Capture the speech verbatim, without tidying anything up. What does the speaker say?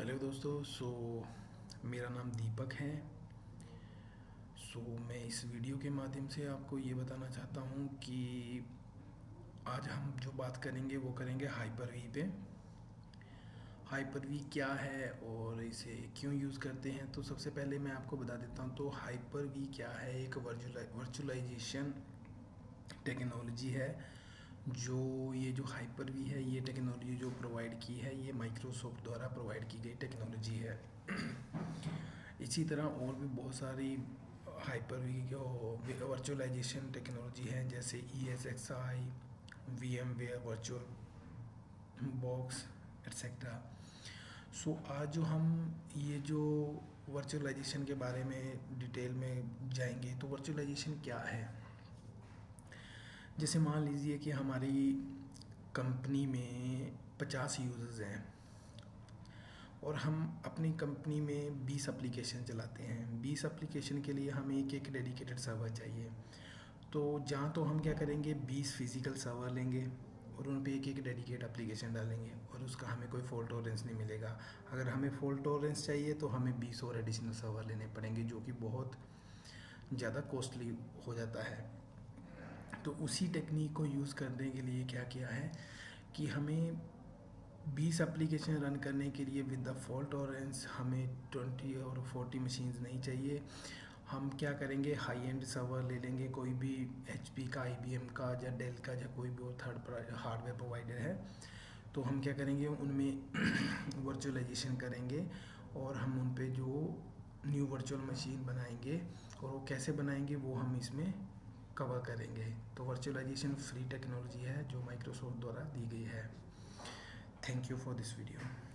Hello दोस्तों। सो मेरा नाम दीपक है। सो मैं इस वीडियो के माध्यम से आपको ये बताना चाहता हूँ कि आज हम जो बात करेंगे वो करेंगे हाइपर वी पे। हाइपर वी क्या है और इसे क्यों यूज़ करते हैं, तो सबसे पहले मैं आपको बता देता हूँ। तो हाइपर वी क्या है, एक वर्चुअलाइजेशन टेक्नोलॉजी है। जो ये जो हाइपर वी है, ये टेक्नोलॉजी जो प्रोवाइड की है, ये माइक्रोसॉफ्ट द्वारा प्रोवाइड की गई टेक्नोलॉजी है। इसी तरह और भी बहुत सारी हाइपर वी जो वर्चुअलाइजेशन टेक्नोलॉजी है, जैसे E S X I, V M ware VirtualBox etcetera. So आज जो हम ये जो वर्चुअलाइजेशन के बारे में डिटेल में जाएंगे, तो वर्चुअलाइजेशन क्या है। जैसे मान लीजिए कि हमारी कंपनी में पचास यूज़र्स हैं और हम अपनी कंपनी में बीस एप्लीकेशन चलाते हैं। बीस एप्लीकेशन के लिए हमें एक एक डेडिकेटेड सर्वर चाहिए। तो जहाँ तो हम क्या करेंगे, बीस फिज़िकल सर्वर लेंगे और उन पे एक एक डेडिकेट एप्लीकेशन डालेंगे और उसका हमें कोई फॉल्ट टॉलरेंस नहीं मिलेगा। अगर हमें फॉल्ट टॉलरेंस चाहिए तो हमें बीस और एडिशनल सर्वर लेने पड़ेंगे, जो कि बहुत ज़्यादा कॉस्टली हो जाता है। तो उसी टेक्निक को यूज़ करने के लिए क्या किया है कि हमें बीस एप्लीकेशन रन करने के लिए विद द फॉल्ट टॉलरेंस हमें ट्वेंटी और फोर्टी मशीन्स नहीं चाहिए। हम क्या करेंगे, हाई एंड सर्वर ले लेंगे, कोई भी एच पी का, आई बी एम का या डेल का या कोई भी और थर्ड हार्डवेयर प्रोवाइडर है। तो हम क्या करेंगे, उनमें वर्चुअलाइजेशन करेंगे और हम उन पे जो न्यू वर्चुअल मशीन बनाएंगे, और वो कैसे बनाएंगे वो हम इसमें कवर करेंगे। तो वर्चुअलाइजेशन फ्री टेक्नोलॉजी है जो माइक्रोसॉफ्ट द्वारा दी गई है। Thank you for this video.